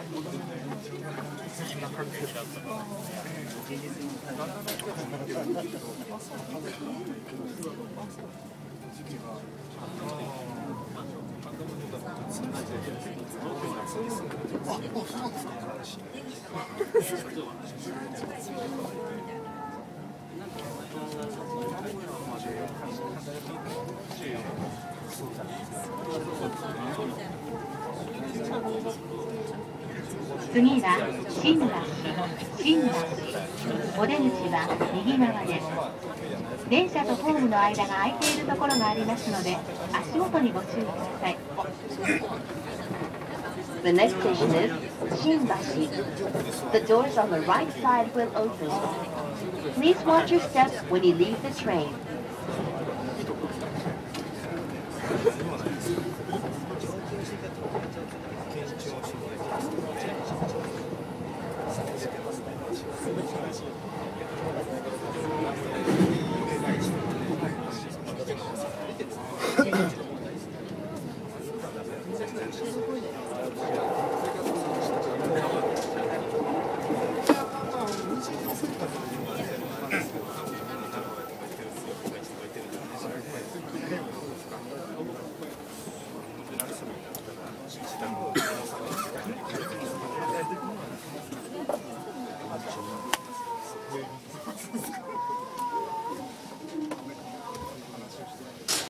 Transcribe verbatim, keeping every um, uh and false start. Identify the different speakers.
Speaker 1: 次は新橋、新橋。お出口は右側です。電車とホームの間が空いているところがありますので、足元にご注意ください。The next station is Shinbashi. The doors on the right side will open. Please watch your steps when you leave the train. すごい